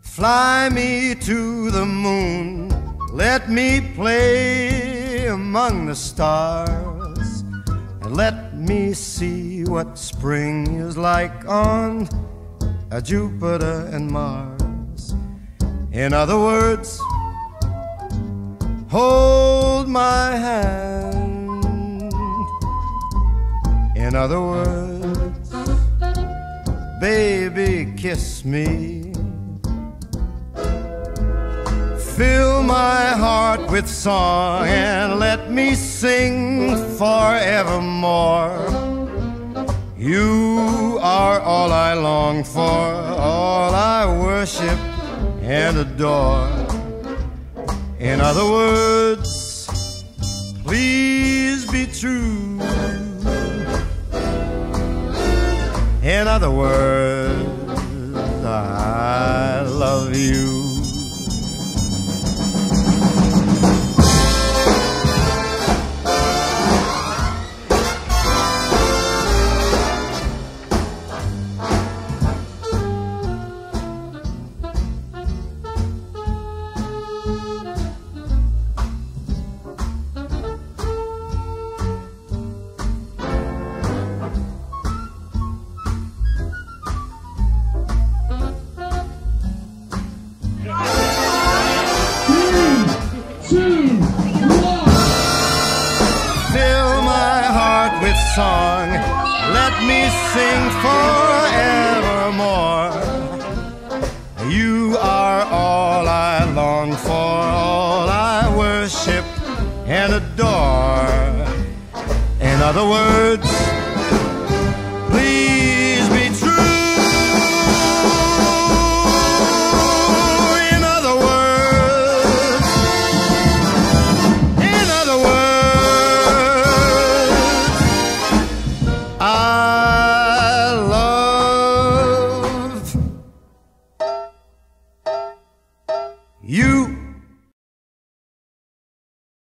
Fly me to the moon, let me play among the stars, and let me see what spring is like on Jupiter and Mars. In other words, hold my hand. In other words, baby, kiss me. Fill my heart with song and let me sing forevermore. You are all I long for, all I worship and adore. In other words, please be true. In other words, I love you. Song, let me sing forevermore. You are all I long for, all I worship and adore. In other words,